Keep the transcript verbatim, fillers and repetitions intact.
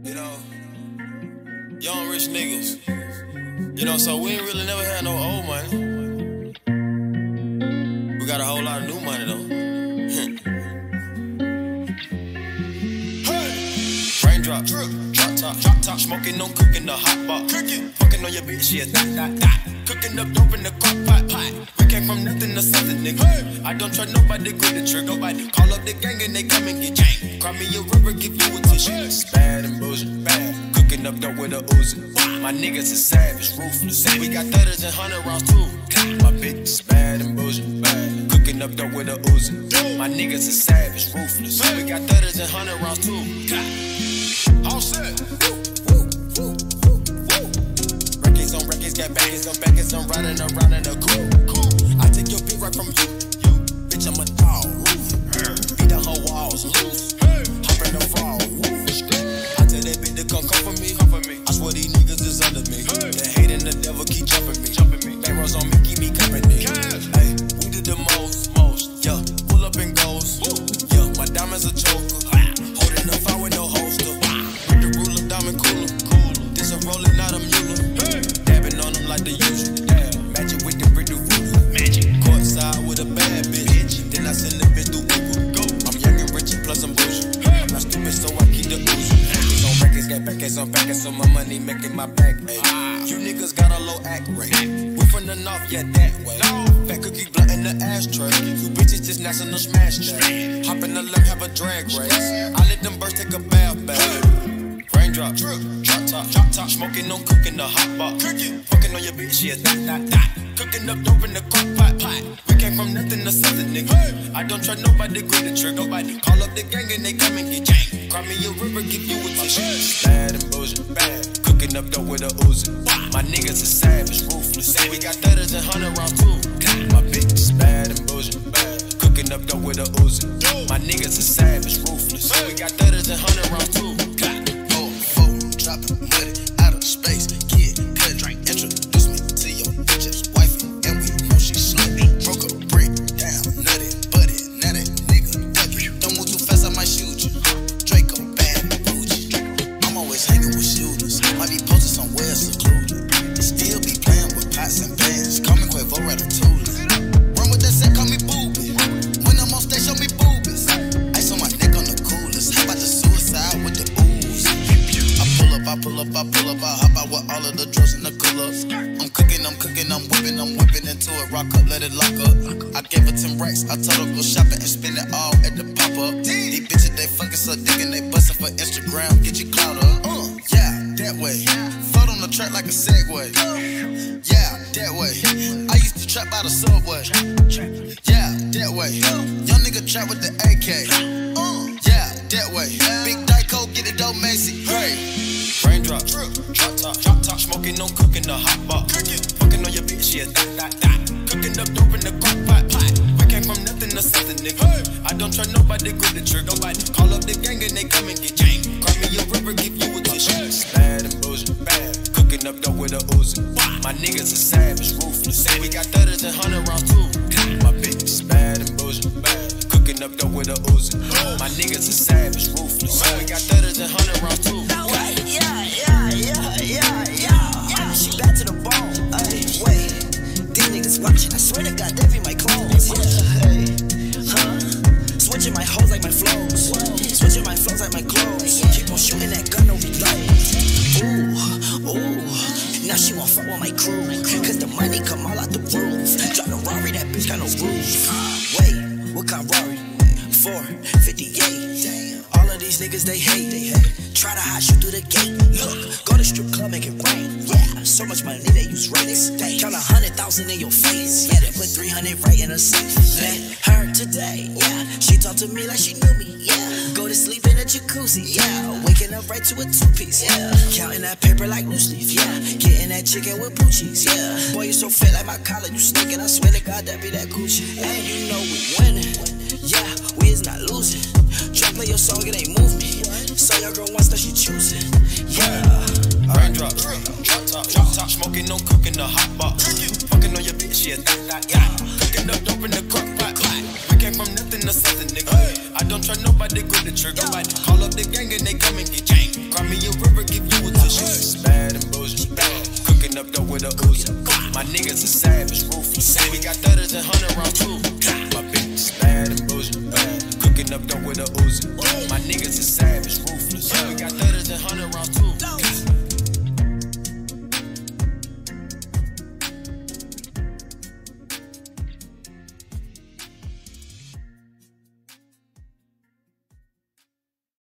You know, young rich niggas. You know, so we ain't really never had no old money. We got a whole lot of new money though. Hey, raindrop, drip, drop top, drop top, smoking, no cooking, the hot pot, cooking, fucking on your bitch, yeah, that, that, that. Cooking up dope in the crock pot, pot. We came from nothing to something, nigga. Hey. I don't trust nobody, grip the trigger. Nobody call up the gang and they come and get gang. Cry me a river, give you a tissue. It's bad and bullshit, bad. Cooking up dope with a Uzi. My niggas is savage, ruthless. We got thudders and hundred rounds too. My bitch is bad and bullshit, bad. Cooking up dope with a Uzi. My niggas is savage, ruthless. We got thudders and hundred rounds too. All set. On records, got baggage on baggage, I'm riding around in a cool, cool. I take your beat right from you, you. Bitch, I'm a dog, beat the whole walls loose, hop in the fall, I tell that bitch to come come for me, come for me. I swear these niggas is under me, the hate and the devil keep jumping me, jumping me. Back rows on me, keep me company. Hey, we did the most, most, yeah. Pull up and goes, yeah. My diamonds a choker, holding the fire with no holster. With the ruler, diamond cooler, cooler. This a rolling, not a mule. On them like the usual, yeah. Magic with the brick the ruler. Magic. Courtside with a bad bitch. Then I send the bitch through Google. Go. I'm young and rich, plus I'm Boujee. I'm not stupid, so I keep the oozing. Records on records, got backers on backers, so my money making my back ache. Ah. You niggas got a low act rate. We from the north, yeah, that way. No. Fat cookie blunt in the ashtray. You bitches just national smash that. Hop in the limb, have a drag race. I let them birds take a bath bath. Raindrop, drip, drop top, drop top, smoking, no cooking, the hot pot, cooking, fucking on your bitch, yeah, that, that, that. Cooking up dope in the crock pot, pot. We came from nothing to something, nigga. Hey. I don't trust nobody, grip the trigger. Nobody call up the gang and they come and get gang. Cry me a river, give you a tissue. Bad and bullshit, bad. Cooking up dope with a Uzi. My niggas is savage, ruthless. We got thudders and hundred rounds too. My bitch is bad and bullshit, bad. Cooking up dope with a Uzi. My niggas is savage, ruthless. We got thudders and hundred rounds too. Dropping money out of space, kid, cut, drink, introduce me to your bitch's wife, and we know she slutty. Broke a brick down, nutty, buddy, now that nigga ducky. Don't move too fast, I might shoot you. Draco, bad, Boujee. I'm always hanging with shooters, might be posted somewhere secluded. Still be playing with pots and pans, call me Quavo Ratatouille. Run with that set, call me Booby. When I'm on stage, show me boobies. Ice on my neck on the coolest. How about the suicide with the I pull up, I pull up, I hop out with all of the drugs in the cooler. I'm cooking, I'm cooking, I'm whipping, I'm whipping into it. Rock up, let it lock up. I gave her ten racks, I told her go shopping and spend it all at the pop-up. These bitches, they fucking so dick and they bustin' for Instagram. Get your clout up. Uh, yeah, that way. Float on the track like a Segway. Yeah, that way. I used to trap by the subway. Yeah, that way. Young nigga trap with the A K. Uh, yeah, that way. Big Dyco, get it dope, Macy. Great. Raindrop, drip, drop top, drop top, smoking, no cooking, the hot pot, cooking, fucking on your bitch, yeah, that, that, that. Cooking up dope in the crock pot, pot. We came from nothing to something, nigga. Hey. I don't trust nobody, grip the trigger. Nobody call up the gang and they come and get gang. Cry me a river, give you a tissue. Bad and bullshit, bad. Cooking up dope with a Uzi. My niggas is savage, ruthless. We got thudders and hundred rounds too. My bitch is bad and bullshit, bad. Cooking up dope with a Uzi. My niggas is savage, ruthless. We got thudders and hundred rounds too. Yeah, yeah, yeah, yeah, yeah. She back to the bone. Ay, wait, these niggas watching. I swear to God, they be my clones. Yeah, hey, huh? Switching my hoes like my flows. Switching my flows like my clothes. Keep on shooting that gun, no reload. Ooh, ooh. Now she won't fuck with my crew. Cause the money come all out the roof. Drop the Rari, that bitch got no roof. Wait, what kind of Rari? four fifty-eight. All of these niggas, they hate. They hate. Try to hide you through the gate. Look, go to strip club, make it rain. Yeah, so much money they use rates. Count a hundred thousand in your face. Yeah, they put three hundred right in her safe. Met her today. Yeah, she talked to me like she knew me. Yeah, go to sleep in a jacuzzi. Yeah, waking up right to a two piece. Yeah, counting that paper like loose leaf. Yeah, getting that chicken with Boujee. Yeah, boy you so fit like my collar, you sneaking. I swear to God that be that Gucci. And you know we winning. Yeah, we is not losing. Try play your song, it ain't move me. Saw your girl once that she choosing. Yeah. Raindrop, drop top, drop top, smoking, no cooking, the hot pot. Fucking on your bitch, yeah, that, that, yeah. Cooking up dope in the crock pot. We came from nothing to something, nigga. I don't trust nobody, grip the trigger. Nobody call up the gang and they come and get gang. Cry me a with a Uzi. My niggas are savage, ruthless. We got thudders and hundred